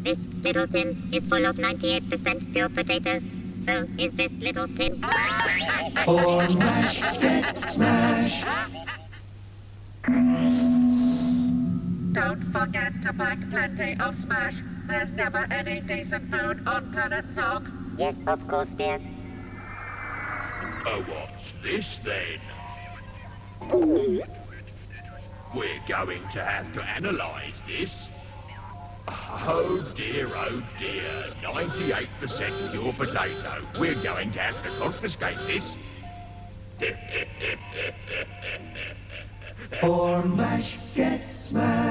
This little tin is full of 98% pure potato. So is this little tin. For mash, get smash. Don't forget to pack plenty of smash. There's never any decent food on planet Zog. Yes, of course, dear. Oh, what's this then? We're going to have to analyse this. Oh dear, 98% pure potato. We're going to have to confiscate this. For mash, get smash.